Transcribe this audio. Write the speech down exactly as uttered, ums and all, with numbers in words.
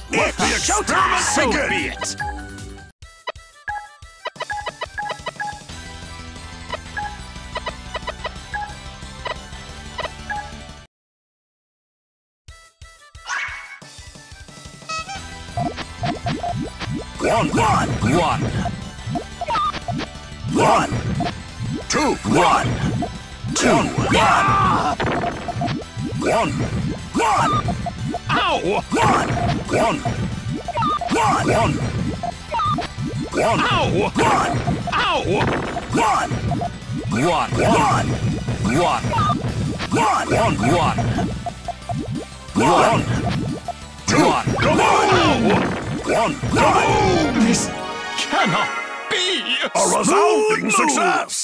Let the experiment So begin! be it! One, one, One, one, two, one, two, one, one, one, ow! one, one, one, one, one, Ow! one, Ow! one, One, one, one, one, one, one, one, two, one. one, one, one. This cannot be! A resounding success!